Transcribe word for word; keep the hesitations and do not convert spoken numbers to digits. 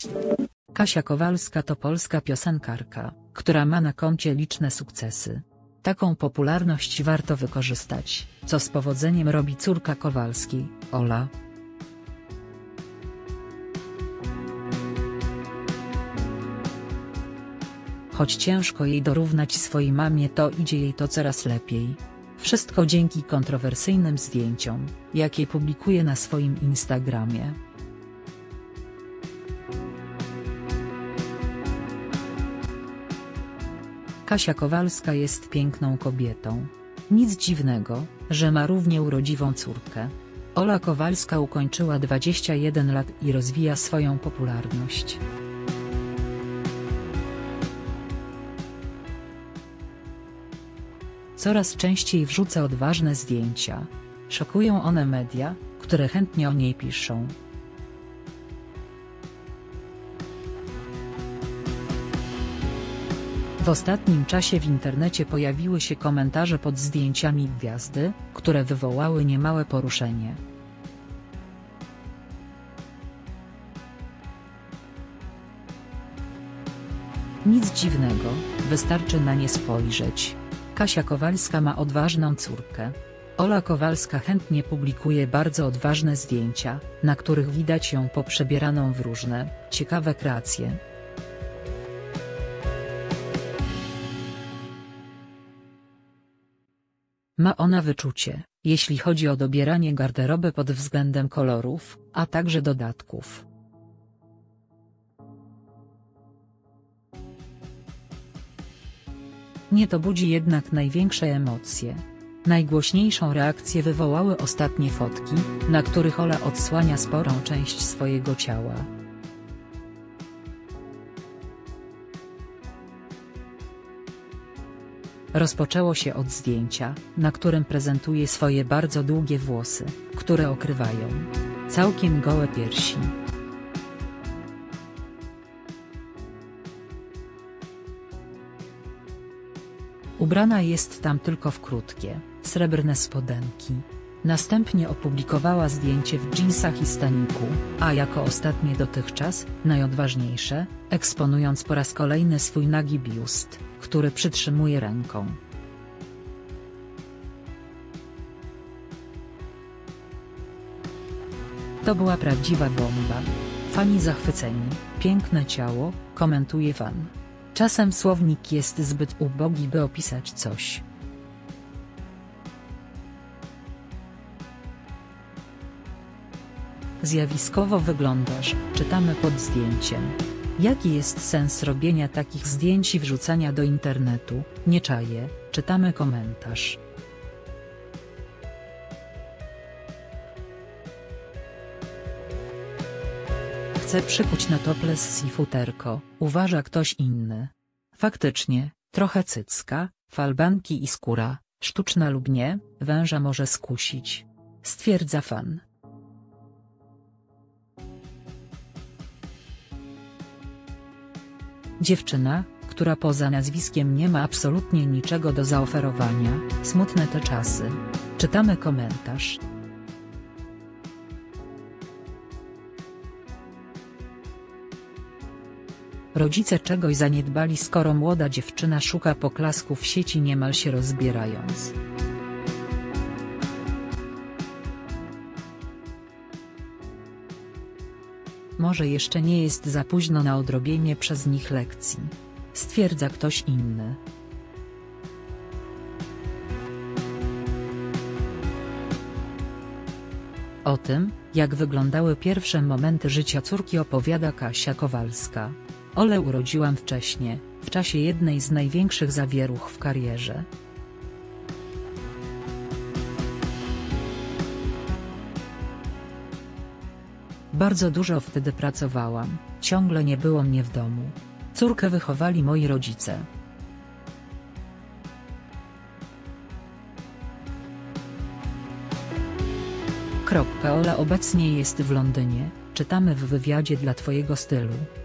Kasia Kowalska to polska piosenkarka, która ma na koncie liczne sukcesy. Taką popularność warto wykorzystać, co z powodzeniem robi córka Kowalskiej, Ola. Choć ciężko jej dorównać swojej mamie, to idzie jej to coraz lepiej. Wszystko dzięki kontrowersyjnym zdjęciom, jakie publikuje na swoim Instagramie. Kasia Kowalska jest piękną kobietą. Nic dziwnego, że ma równie urodziwą córkę. Ola Kowalska ukończyła dwadzieścia jeden lat i rozwija swoją popularność. Coraz częściej wrzuca odważne zdjęcia. Szokują one media, które chętnie o niej piszą. W ostatnim czasie w internecie pojawiły się komentarze pod zdjęciami gwiazdy, które wywołały niemałe poruszenie. Nic dziwnego, wystarczy na nie spojrzeć. Kasia Kowalska ma odważną córkę. Ola Kowalska chętnie publikuje bardzo odważne zdjęcia, na których widać ją poprzebieraną w różne, ciekawe kreacje. Ma ona wyczucie, jeśli chodzi o dobieranie garderoby pod względem kolorów, a także dodatków. Nie to budzi jednak największe emocje. Najgłośniejszą reakcję wywołały ostatnie fotki, na których Ola odsłania sporą część swojego ciała. Rozpoczęło się od zdjęcia, na którym prezentuje swoje bardzo długie włosy, które okrywają całkiem gołe piersi. Ubrana jest tam tylko w krótkie, srebrne spodenki. Następnie opublikowała zdjęcie w dżinsach i staniku, a jako ostatnie dotychczas, najodważniejsze, eksponując po raz kolejny swój nagi biust, który przytrzymuje ręką. To była prawdziwa bomba. Fani zachwyceni, piękne ciało, komentuje fan. Czasem słownik jest zbyt ubogi, by opisać coś. Zjawiskowo wyglądasz, czytamy pod zdjęciem. Jaki jest sens robienia takich zdjęć i wrzucania do internetu? Nie czaję, czytamy komentarz. Chce przykuć na topless i futerko, uważa ktoś inny. Faktycznie, trochę cycka, falbanki i skóra, sztuczna lub nie, węża może skusić. Stwierdza fan. Dziewczyna, która poza nazwiskiem nie ma absolutnie niczego do zaoferowania, smutne te czasy. Czytamy komentarz. Rodzice czegoś zaniedbali, skoro młoda dziewczyna szuka poklasku w sieci, niemal się rozbierając. Może jeszcze nie jest za późno na odrobienie przez nich lekcji. Stwierdza ktoś inny. O tym, jak wyglądały pierwsze momenty życia córki, opowiada Kasia Kowalska. Olę urodziłam wcześnie, w czasie jednej z największych zawieruch w karierze. Bardzo dużo wtedy pracowałam, ciągle nie było mnie w domu. Córkę wychowali moi rodzice. Ola obecnie jest w Londynie, czytamy w wywiadzie dla Twojego stylu.